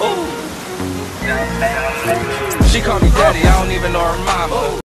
She call me daddy, I don't even know her mama.